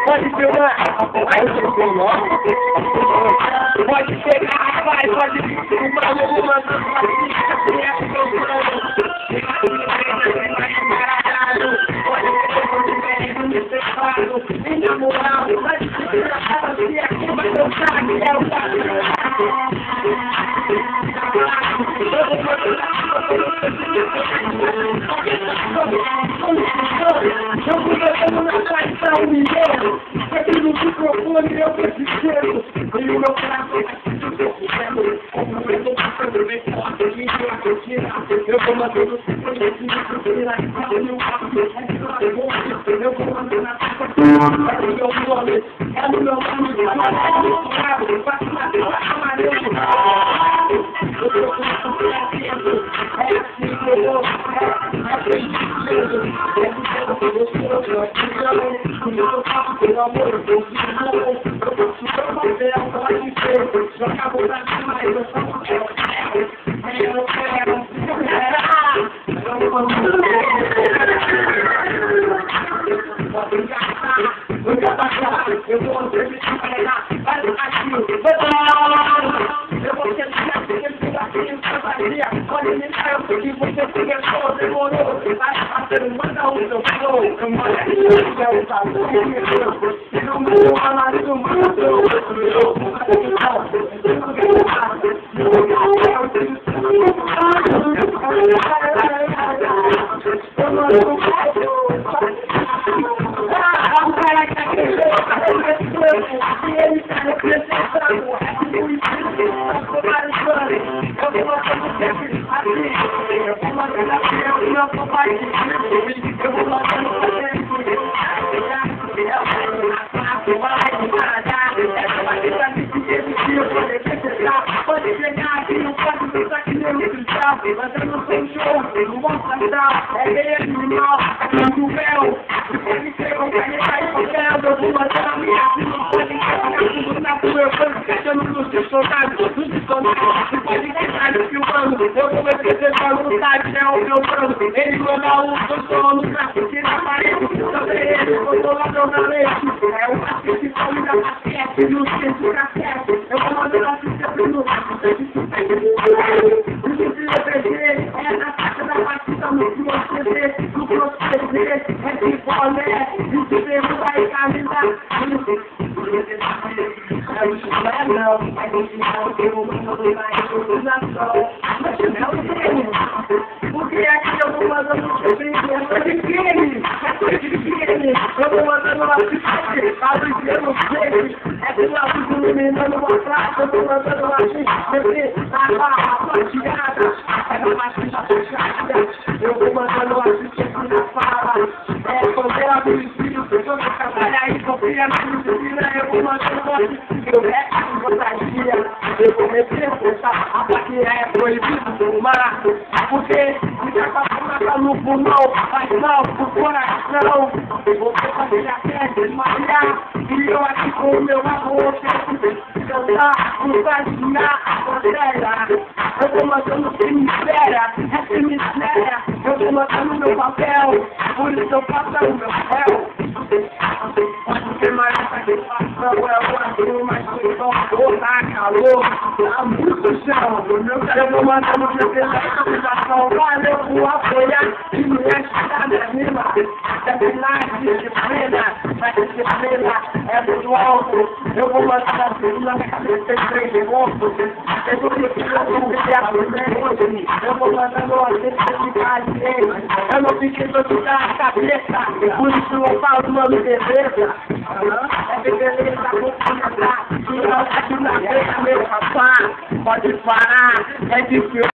Pode filmar. Aí você filmou. Pode pegar, rapaz. Pode filmar. Na moral, vai se aqui, vai dançar, que é o eu fui botando na traição mineiro, aqui no microfone eu preciso, e o meu coração como eu tô passando bem forte, eu vou mandando eu vou mandando é no meu nome, eu vou porque você começou, demorou, vai fazer manda o seu flow, eu mando não me deu a nariz, eu mando pode chegar aqui, não pode pensar que nem um cristal, mas eu não sou show, não vou cantar, é bem animal, é muito mel, se pode ser com caneta e papel, eu vou mandar a minha vida, não pode encaixar tudo na tua, eu vou esquecendo dos seus soldados, dos dicionários, se pode encaixar filmando, eu vou me apresentando no site, é o meu plano, ele manda eu sou no gráfico, na parede, também ele, controlador da leite, é o paciente que come da basquete, no centro cassete, eu vou mandar a ficha no é na caixa da batida no que você vê, no proceder, é de bolé, e se derruba e camisa. Não, a gente não tem o mundo na improvisação, mas não tem. Porque aqui eu vou mandando o crime, eu vou mandando uma ficha, abre pelo crime, é do lado do menino, uma praça, eu vou mandando uma ficha, na barra plateada, é uma ficha fechada, eu vou mandando uma ficha aqui na fala, é quando ela me ensina, eu vou trabalhar aí, confia na medicina, eu vou mandando uma ficha, eu resto fantasia, eu vou meter a plaquinha é proibido fumar, porque fica passando no pulmão, faz mal pro coração, você fazer a festa, desmaiar, e eu aqui com o meu amor, cantar, compaginar, eu vou mandando cemitéria, é cemitéria, eu vou mandando meu papel, por isso eu faço o meu réu. Pode ser mais essa satisfação, é uma turma, mas tá calor, tá muito chão, eu vou mandando meu pesado, valeu por apoiar, e me ajudar na rima, terminar disciplina, mas disciplina é muito alto, eu vou mandar a segunda na cabeça, tem 3 pontos, eu vou mandando uma sensibilidade dele, eu não fiquei todo na cabeça, por isso eu falo nome beleza, é beleza, vou começar, e não aqui na frente, meu rapaz, pode parar, é difícil.